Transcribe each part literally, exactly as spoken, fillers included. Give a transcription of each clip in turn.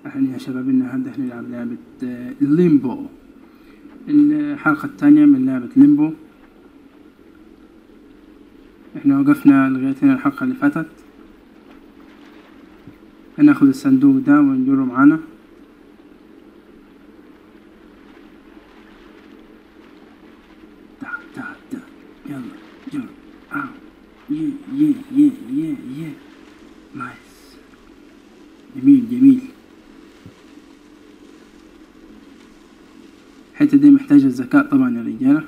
احنا يا شباب النهارده هنلعب لعبة آه، ليمبو. الحلقة التانية من لعبة ليمبو. احنا وقفنا لغاية هنا الحلقة اللي فاتت. هناخد الصندوق ده ونجره معانا. دا دا دا يلا جر آه. يه يه يه يه يه نايس، جميل جميل. الحتة دي محتاجة الذكاء طبعا يا رجالة.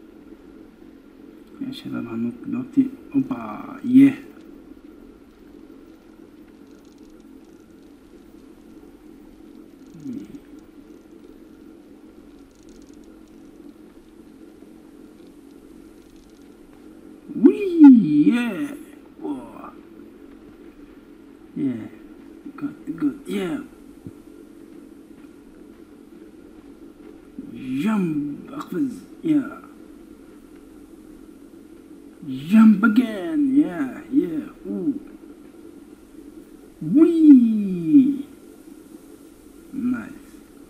يا شباب هننط دلوقتي. اوبا يه وي يه واه يه جود جود يه جمب اقفز يا jump again yeah yeah ooh wee nice.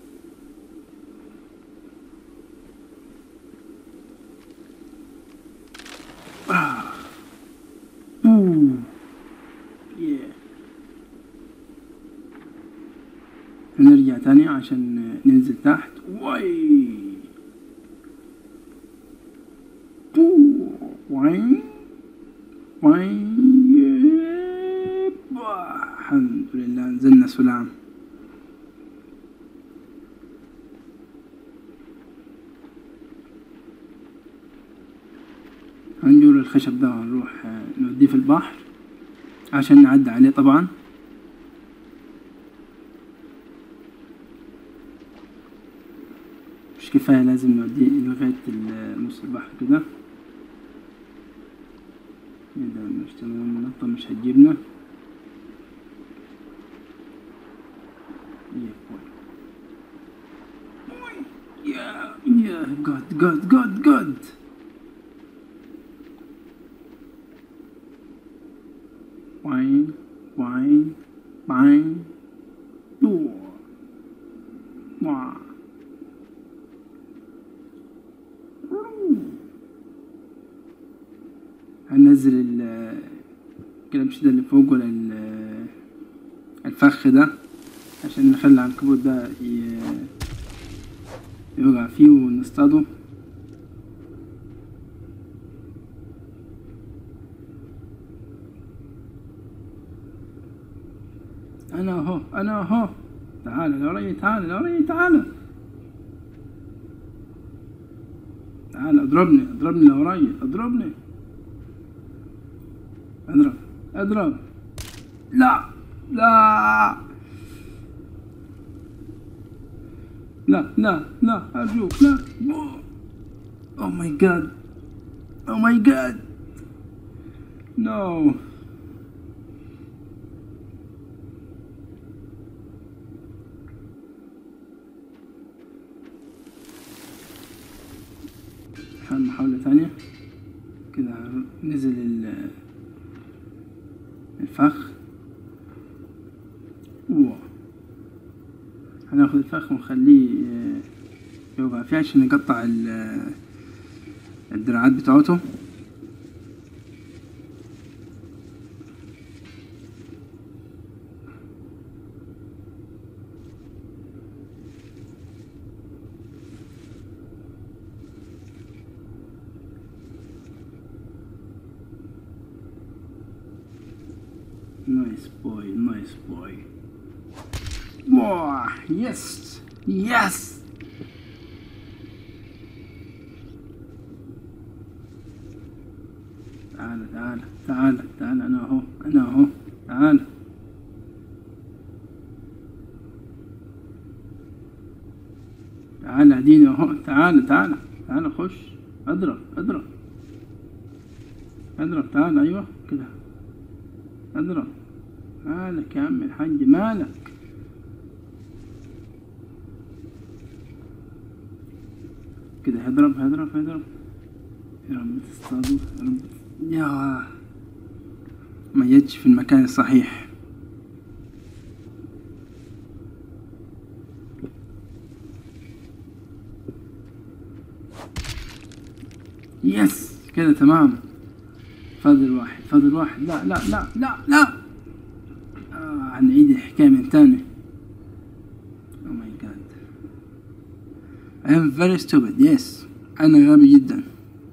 ah ooh yeah. هنرجع تاني عشان ننزل تحت. واي وين وين الحمد لله نزلنا سلام. هنجور الخشب ده ونروح نوديه في البحر عشان نعدي عليه طبعا. مش كفاية، لازم نوديه لغاية نص البحر كده. إذا مش تمام النقطة مش هتجيبنا. يا يا جود جود جود جود. وين وين وين دور واه هننزل الكلبش ده اللي فوق ولا الفخ ده عشان نخلي العنكبوت ده يوقع فيه ونصطاده. انا اهو انا اهو. تعال لوري تعال لوري تعال تعال اضربني اضربني لوري اضربني اضرب اضرب. لا لا لا لا لا ارجوك لا. او ماي جاد او ماي جاد نو. نحاول محاولة ثانية كده. نزل الفخ. اوه هناخد الفخ ونخليه يوقع فيه عشان نقطع الدراعات بتاعته. Nice boy, nice boy. Wow, yes, yes. تعال تعال تعال تعال أنا أهو أنا أهو تعال. تعال اديني أهو. تعال تعال تعال خش اضرب اضرب اضرب. تعال أيوه كده اضرب. مالك يا عم الحاج مالك؟ كده هضرب هضرب هضرب. يا رب تصطادوا يا رب. يا ما جتش في المكان الصحيح. يس كده تمام. فاضل واحد، فاضل واحد. لا لا لا لا لا. آه هنعيد الحكاية من تاني. Oh my god. I am very stupid. Yes. أنا غبي جدا.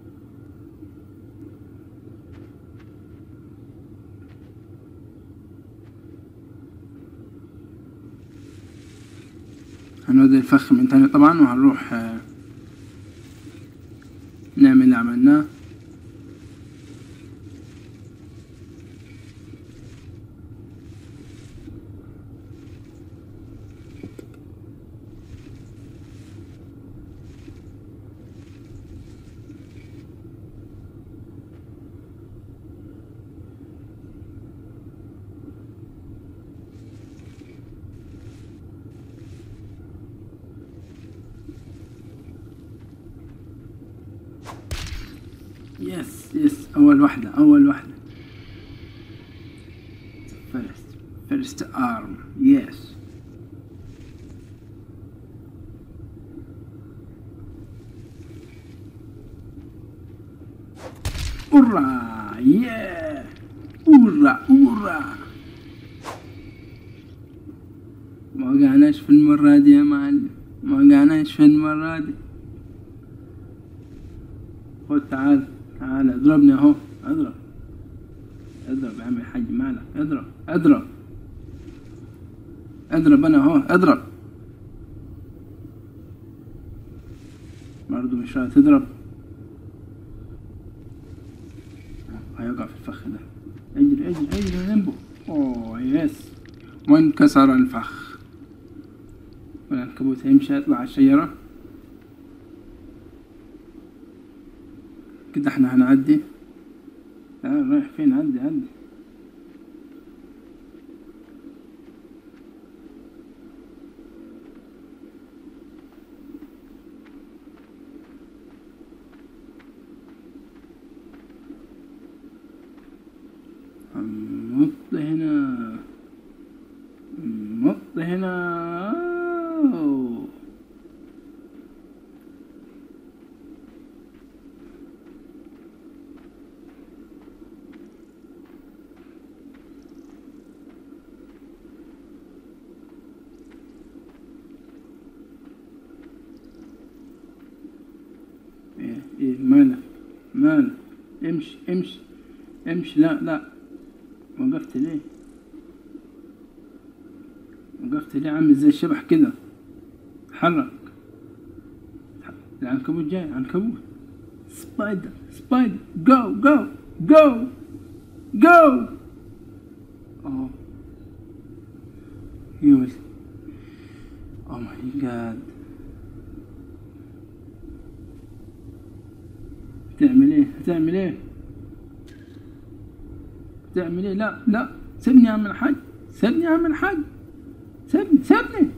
هنودي الفخ من تاني طبعا، وهنروح آه نعمل اللي عملناه. يس يس أول واحدة، أول واحدة. first first arm. yes. أورا yeah. أورا أورا. ما وقعناش في المرة دي يا معلم، ما وقعناش في المرة دي. خد تعال تعال اضربني اهو. اضرب اضرب يا عم الحاج، مالك؟ اضرب اضرب اضرب انا اهو. اضرب برضو مش راضي تضرب. هيوقع في الفخ ده. اجري اجري اجري جنبه. اوه يس. وانكسر الفخ. والعنكبوت هيمشي يطلع على الشجرة كده. احنا هنعدي. تعال رايح فين؟ عدي عدي. نط هنا نط هنا. ايه ايه مالك؟ مالك؟ امشي امشي امشي. لا لا. وقفت ليه؟ وقفت ليه؟ عامل زي الشبح كده. اتحرك. العنكبوت جاي. عنكبوت. سبايدر سبايدر. جو جو جو جو. اوه يوز. اوه ماي جاد. هتعمل ايه؟ هتعمل ايه؟ تعمل ايه؟ لا لا. سيبني يا عم الحاج، سيبني يا عم الحاج، سيبني سيبني.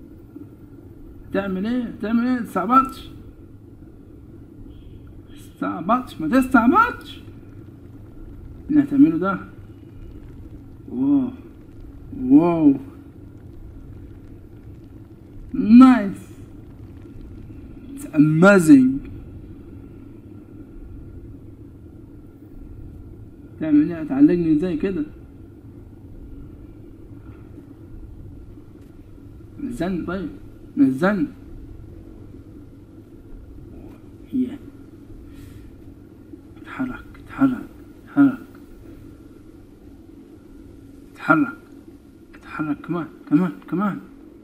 تعمل ايه؟ تعمل ايه؟ تستعبطش تستعبطش ما تستعبطش. اللي هتعمله ده. واو واو نايس. It's amazing. تعمل ايه؟ تعلقني زي كده. نزلني طيب، نزلني. هي اتحرك اتحرك اتحرك اتحرك اتحرك كمان كمان كمان.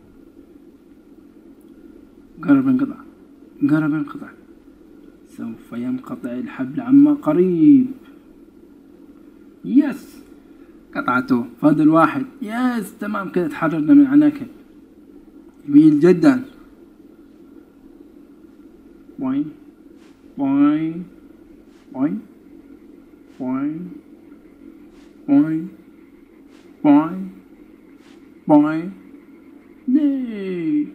قرب انقطع، قرب انقطع. سوف ينقطع الحبل عما قريب. يس قطعته. فاضل واحد. يس تمام كده. تحررنا من عناكب. جميل جدا. بوين بوين بوين بوين بوين بوين بوين. ليه؟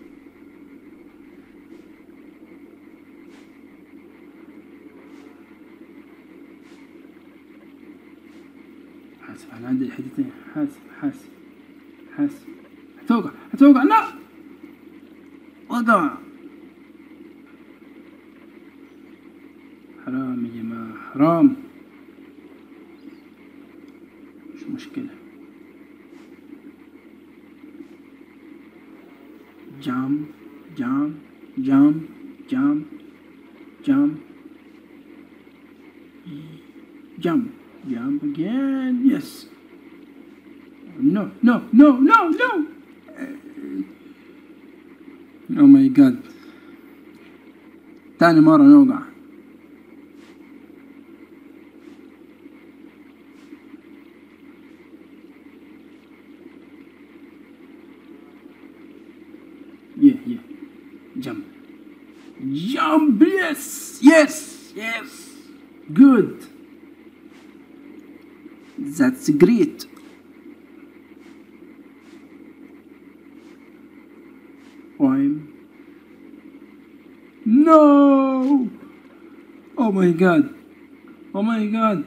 حاسب انا عندي الحتتين. حاسب حاسب حاسب. هتوقع هتوقع. لا وقع. حرام يا جماعة حرام. مش مشكلة. جام جام جام جام جام jump jump again. Yes. No no no no no. Oh my god. تاني مرة نوقع. Yeah yeah. Jump jump. Yes yes yes. Good. That's great. I'm no. Oh my god. Oh my god.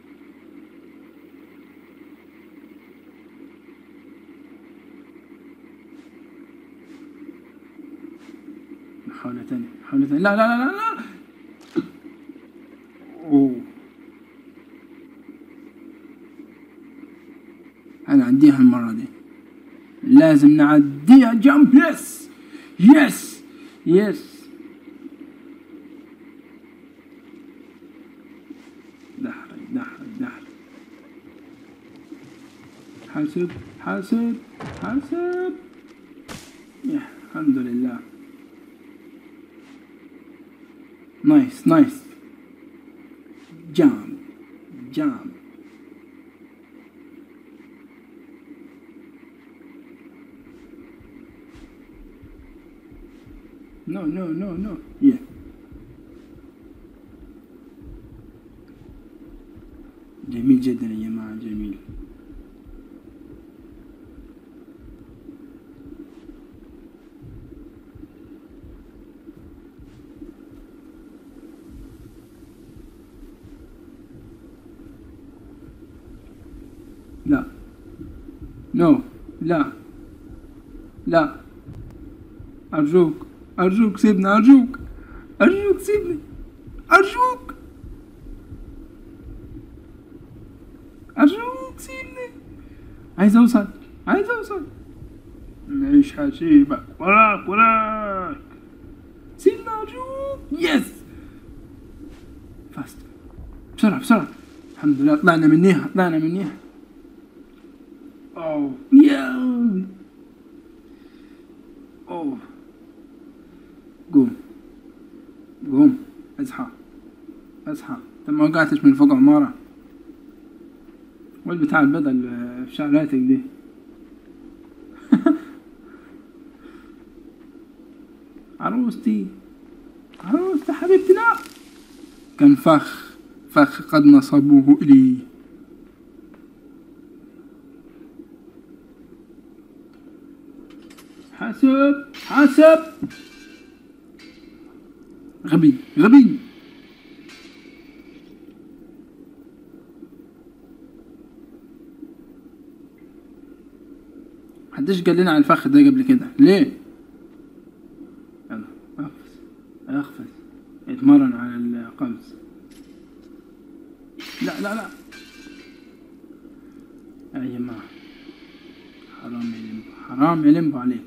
محاولة ثانية محاولة ثانية. لا لا لا لا لا. أوه. أنا أعديها المرة دي. لازم نعديها. جامب. يس يس يس. دحرج دحرج دحرج. حاسب حاسب حاسب. يا الحمد لله. نايس نايس. جامب جامب. No, no, no, no. Yeah. جميل جدا يا جماعة جميل. لا. نو. لا. لا. أرجوك. أرجوك سيبني. أرجوك. أرجوك سيبني. أرجوك. أرجوك سيبني. عايز أوصل. عايز أوصل. نعيش هسيبك. وراك وراك. سيبني أرجوك. يس. فاست. بسرعة بسرعة. الحمد لله طلعنا منيها طلعنا منيها. أوه يا. أوه. قوم قوم. اصحى اصحى. انت ما وقعتش من فوق عمارة؟ والبتاع البيضة اللي في شعراتك دي. عروستي عروستي حبيبتي. لا. كان فخ فخ قد نصبوه إلي. حسب حسب. غبي غبي. محدش قال لنا على الفخ ده قبل كده ليه؟ يلا اقفز اقفز. اتمرن على القفز. لا لا لا يا جماعة حرام يا لمبو حرام يا لمبو عليك.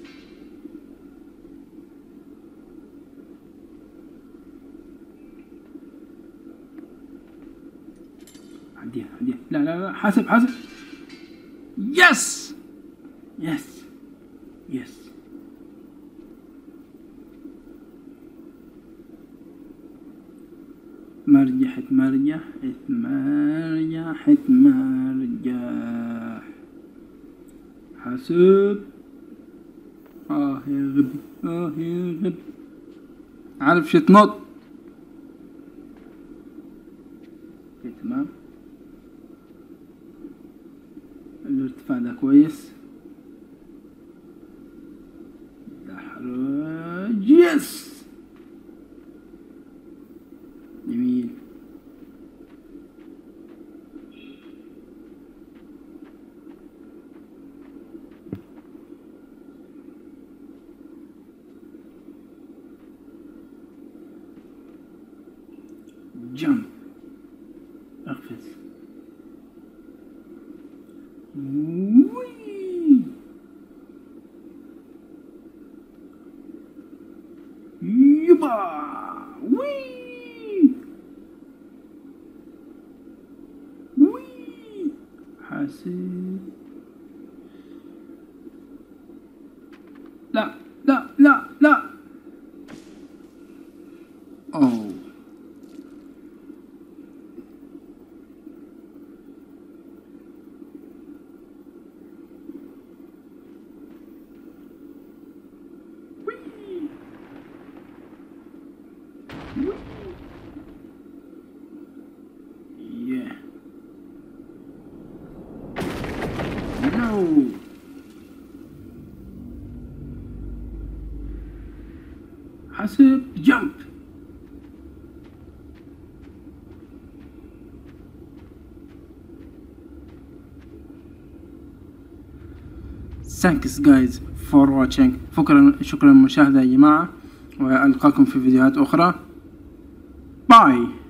عديها عديها. لا لا لا. حاسب حاسب. يس يس يس. مرجح اتمرجح اتمرجح اتمرجح. حاسب. اه يا غبي اه يا غبي. عارف شو تنط. تمام. الارتفاع ده كويس. دحرج. يس. جميل. jump. اقفز. وي. يبا. وي. وي. حاسب. لا لا لا لا. اوه. Yeah. No. حسب jump. Thanks guys for watching. شكرا شكرا للمشاهدة يا جماعة، وألقاكم في فيديوهات أخرى. باي.